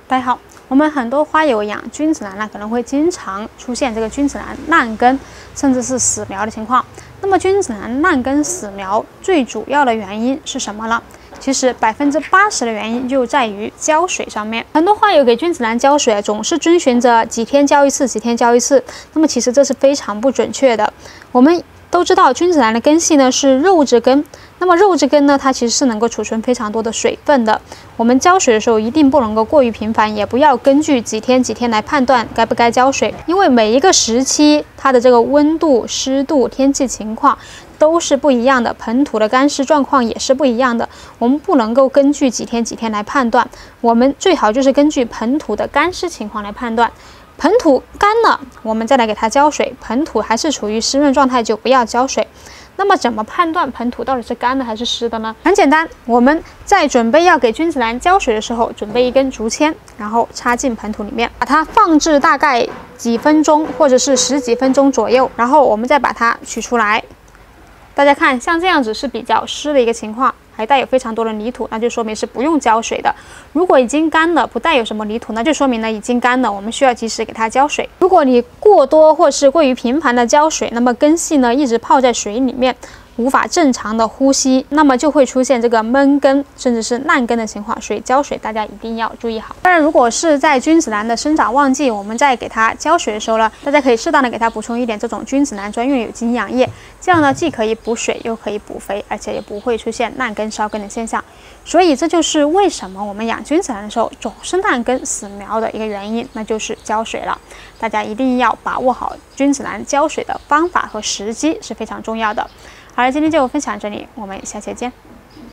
大家好，我们很多花友养君子兰呢，可能会经常出现这个君子兰烂根，甚至是死苗的情况。那么君子兰烂根死苗最主要的原因是什么呢？其实80%的原因就在于浇水上面。很多花友给君子兰浇水总是遵循着几天浇一次，几天浇一次。那么其实这是非常不准确的。我们都知道君子兰的根系呢是肉质根，那么肉质根呢，它其实是能够储存非常多的水分的。我们浇水的时候一定不能够过于频繁，也不要根据几天来判断该不该浇水，因为每一个时期它的这个温度、湿度、天气情况都是不一样的，盆土的干湿状况也是不一样的。我们不能够根据几天来判断，我们最好就是根据盆土的干湿情况来判断。盆土干了，我们再来给它浇水；盆土还是处于湿润状态，就不要浇水。那么怎么判断盆土到底是干的还是湿的呢？很简单，我们在准备要给君子兰浇水的时候，准备一根竹签，然后插进盆土里面，把它放置大概几分钟，或者是10几分钟左右，然后我们再把它取出来。大家看，像这样子是比较湿的一个情况，还带有非常多的泥土，那就说明是不用浇水的。如果已经干了，不带有什么泥土，那就说明呢已经干了，我们需要及时给它浇水。如果你过多或是过于频繁的浇水，那么根系呢一直泡在水里面，无法正常的呼吸，那么就会出现这个闷根甚至是烂根的情况。所以浇水大家一定要注意好。当然，如果是在君子兰的生长旺季，我们在给它浇水的时候呢，大家可以适当的给它补充一点这种君子兰专用有机营养液，这样呢既可以补水又可以补肥，而且也不会出现烂根烧根的现象。所以这就是为什么我们养君子兰的时候总是烂根死苗的一个原因，那就是浇水了。大家一定要把握好君子兰浇水的方法和时机是非常重要的。好了，今天就分享这里，我们下期见。